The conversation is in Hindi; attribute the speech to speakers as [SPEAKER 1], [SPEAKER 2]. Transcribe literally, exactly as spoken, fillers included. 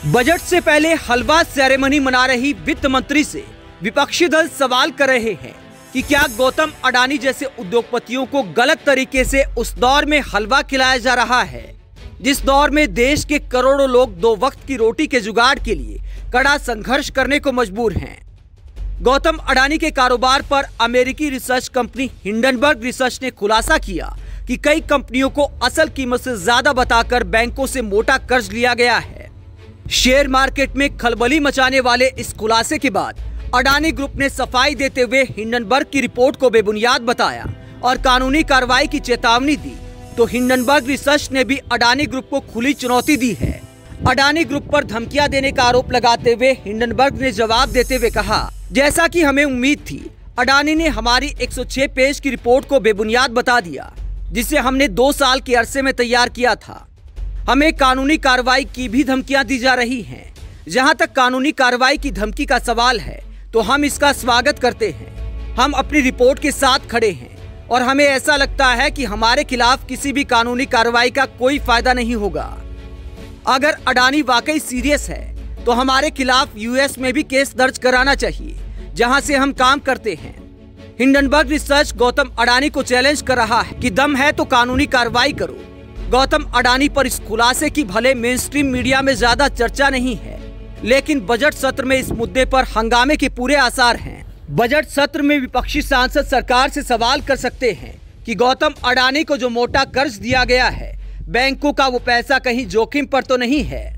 [SPEAKER 1] बजट से पहले हलवा सेरेमनी मना रही वित्त मंत्री से विपक्षी दल सवाल कर रहे हैं कि क्या गौतम अडानी जैसे उद्योगपतियों को गलत तरीके से उस दौर में हलवा खिलाया जा रहा है जिस दौर में देश के करोड़ों लोग दो वक्त की रोटी के जुगाड़ के लिए कड़ा संघर्ष करने को मजबूर हैं। गौतम अडानी के कारोबार पर अमेरिकी रिसर्च कंपनी हिंडनबर्ग रिसर्च ने खुलासा किया कि कई कंपनियों को असल कीमत से ज्यादा बताकर बैंकों से मोटा कर्ज लिया गया है। शेयर मार्केट में खलबली मचाने वाले इस खुलासे के बाद अडानी ग्रुप ने सफाई देते हुए हिंडनबर्ग की रिपोर्ट को बेबुनियाद बताया और कानूनी कार्रवाई की चेतावनी दी। तो हिंडनबर्ग रिसर्च ने भी अडानी ग्रुप को खुली चुनौती दी है। अडानी ग्रुप पर धमकियां देने का आरोप लगाते हुए हिंडनबर्ग ने जवाब देते हुए कहा, जैसा कि हमें उम्मीद थी, अडानी ने हमारी एक सौ छह पेज की रिपोर्ट को बेबुनियाद बता दिया, जिसे हमने दो साल के अरसे में तैयार किया था। हमें कानूनी कार्रवाई की भी धमकियां दी जा रही हैं। जहां तक कानूनी कार्रवाई की धमकी का सवाल है तो हम इसका स्वागत करते हैं। हम अपनी रिपोर्ट के साथ खड़े हैं और हमें ऐसा लगता है कि हमारे खिलाफ किसी भी कानूनी कार्रवाई का कोई फायदा नहीं होगा। अगर अडानी वाकई सीरियस है तो हमारे खिलाफ यूएस में भी केस दर्ज कराना चाहिए, जहां से हम काम करते हैं। हिंडनबर्ग रिसर्च गौतम अडानी को चैलेंज कर रहा है कि दम है तो कानूनी कार्रवाई करो। गौतम अडानी पर इस खुलासे की भले मेनस्ट्रीम मीडिया में ज्यादा चर्चा नहीं है, लेकिन बजट सत्र में इस मुद्दे पर हंगामे के पूरे आसार हैं। बजट सत्र में विपक्षी सांसद सरकार से सवाल कर सकते हैं कि गौतम अडानी को जो मोटा कर्ज दिया गया है, बैंकों का वो पैसा कहीं जोखिम पर तो नहीं है।